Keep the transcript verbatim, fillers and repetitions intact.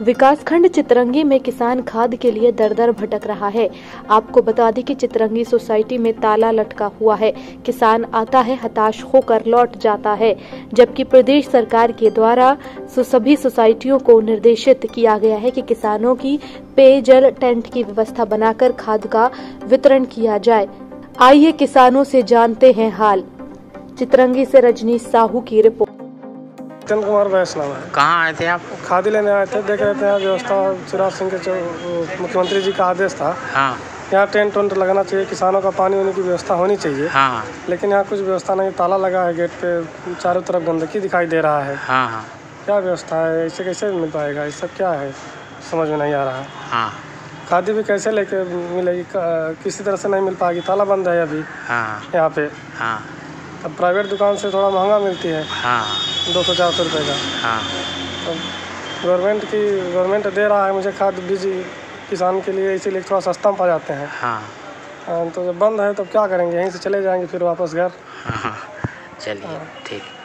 विकासखंड चितरंगी में किसान खाद के लिए दर दर भटक रहा है। आपको बता दें कि चितरंगी सोसाइटी में ताला लटका हुआ है। किसान आता है, हताश होकर लौट जाता है, जबकि प्रदेश सरकार के द्वारा सभी सोसाइटियों को निर्देशित किया गया है कि किसानों की पेयजल टैंक की व्यवस्था बनाकर खाद का वितरण किया जाए। आइए किसानों से जानते हैं हाल। चितरंगी से रजनीश साहू की रिपोर्ट। चंद कुमार वैष्णव है। कहाँ आए थे आप? खादी लेने आए थे। देख रहे थे यहाँ व्यवस्था शिवराज सिंह के जो मुख्यमंत्री जी का आदेश था। हाँ। यहाँ टेंट वेंट लगाना चाहिए, किसानों का पानी वानी की व्यवस्था होनी चाहिए। हाँ। लेकिन यहाँ कुछ व्यवस्था नहीं, ताला लगा है गेट पे, चारों तरफ गंदगी दिखाई दे रहा है। हाँ हाँ। क्या व्यवस्था है, इससे कैसे मिल पाएगा? ये सब क्या है, समझ में नहीं आ रहा है। हाँ। खादी भी कैसे लेके मिलेगी, किसी तरह से नहीं मिल पाएगी, ताला बंद है अभी। हाँ। यहाँ पे हाँ। अब प्राइवेट दुकान से थोड़ा महंगा मिलती है। हाँ। दो सौ चार सौ रुपये का। हाँ। तो गवर्नमेंट की गवर्नमेंट दे रहा है मुझे खाद बीज किसान के लिए, इसीलिए थोड़ा सस्ता में पा जाते हैं। हाँ। तो जब बंद है तो क्या करेंगे, यहीं से चले जाएंगे फिर वापस घर। हाँ। चलिए ठीक।